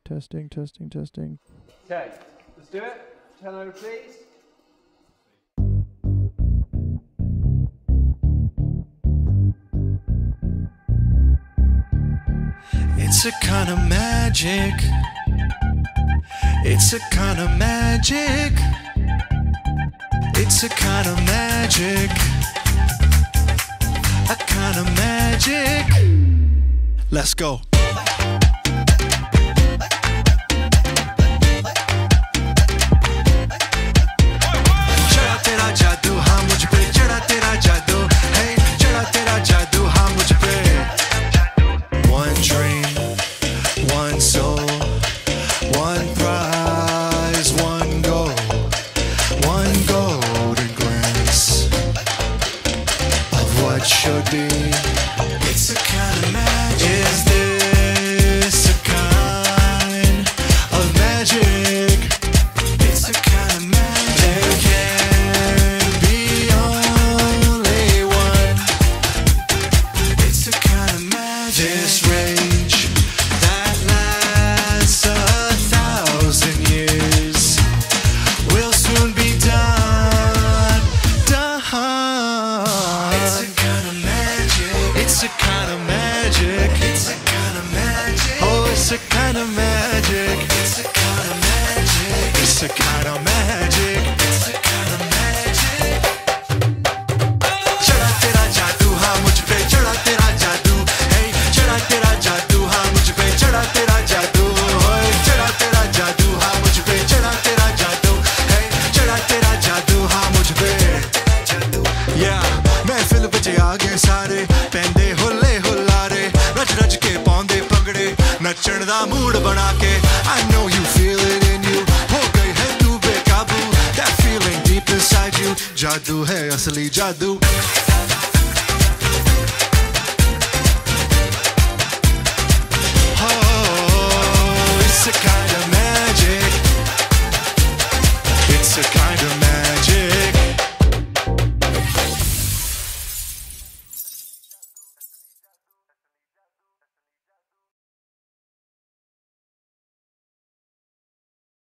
Testing, testing, testing. Okay, let's do it. Turn over, please. It's a kind of magic. It's a kind of magic. It's a kind of magic. A kind of magic. Let's go. चढ़ा तेरा जादू हाँ मुझ पे चढ़ा तेरा जादू hey चढ़ा तेरा जादू हाँ मुझ पे One dream, one soul, one prize, one goal, one golden glance of what should be. It's a kind of magic. Is this a kind of magic? It's a kind of magic. There can be only one. It's a kind of magic. This rage that lasts 1,000 years will soon be done. It's a kind of magic. It's a kind of magic. It's a kind of magic. Oh, it's a kind of magic. It's a kind of magic. It's a kind of magic. It's a kind of magic. चढ़ा तेरा जादू हाँ मुझ पे चढ़ा तेरा जादू hey चढ़ा तेरा जादू हाँ मुझ पे चढ़ा तेरा जादू ओए चढ़ा तेरा जादू हाँ मुझ पे चढ़ा तेरा जादू hey चढ़ा तेरा जादू हाँ मुझ पे yeah महफिल बजे आगे सारे पैंदे हुल्ले हुल्लारे रच रच के पौंदे पगड़े नचण दा मूड बना के I know you feel it in you हो गई है तू बेकाबू that feeling deep inside you जादू है असली जादू